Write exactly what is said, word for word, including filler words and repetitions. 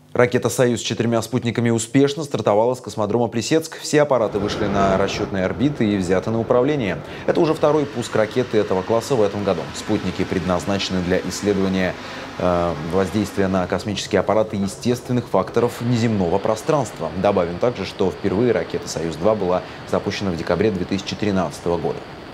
Ракета «Союз» с четырьмя спутниками успешно стартовала с космодрома Плесецк. Все аппараты вышли на расчетные орбиты и взяты на управление. Это уже второй пуск ракеты этого класса в этом году. Спутники предназначены для исследования э, воздействия на космические аппараты естественных факторов неземного пространства. Добавим также, что впервые ракета «Союз-два» была запущена в декабре две тысячи тринадцатого года.